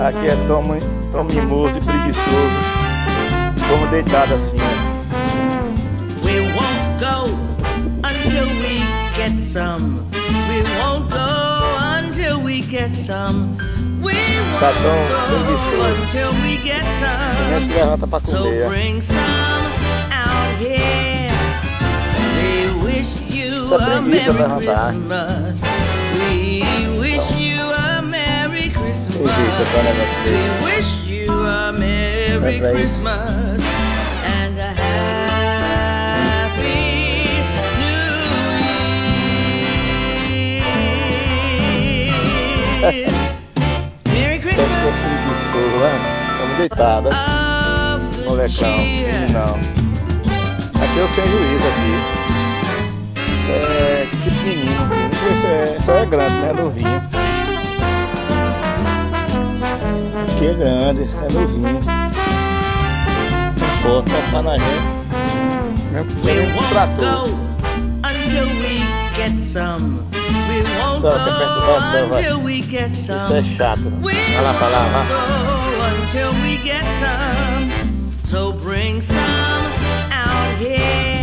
Aqui é tão mimoso e preguiçoso. Como deitado assim, né? We won't go until we get some. We won't go until we get some. We won't go until we get some. So bring some out here. We wish you a Merry Christmas. We wish you a Merry Christmas. We wish you a Merry Christmas and a Happy New Year. Merry Christmas. Estamos deitados, molecão, não. Aqui eu tenho juízo aqui. É pequenininho, só é grande, né? Novinho. Aqui é grande, é novinho. Pô, tá na gente. We won't go until we get some. We won't go until we get some. Isso é chato. Vai lá, vai lá, vai. Until we get some. So bring some out here.